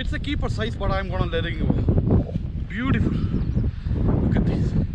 It's a keeper size, but I'm gonna letting you go. Beautiful. Look at this.